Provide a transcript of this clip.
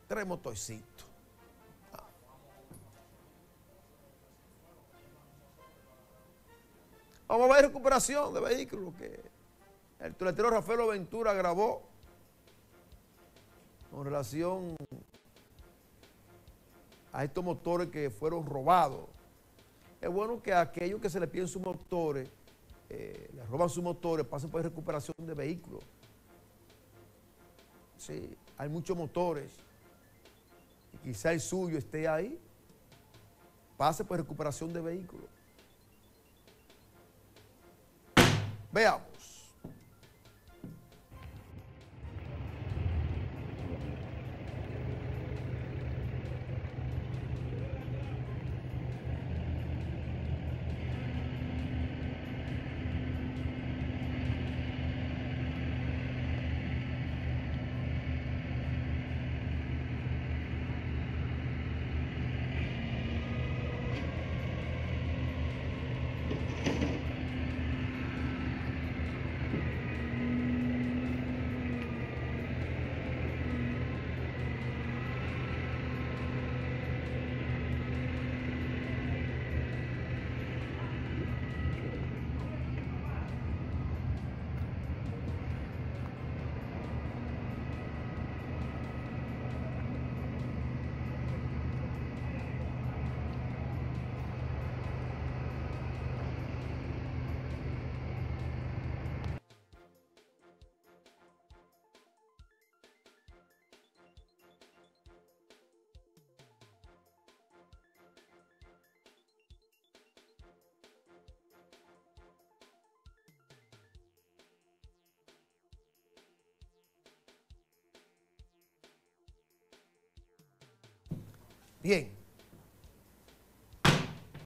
3 motorcitos. Vamos a ver recuperación de vehículos que el toletero Rafael Ventura grabó con relación a estos motores que fueron robados. Es bueno que a aquellos que se les piden sus motores, les roban sus motores, pasen por recuperación de vehículos. Sí, hay muchos motores y quizá el suyo esté ahí. Pase por recuperación de vehículos. Veamos. Bien,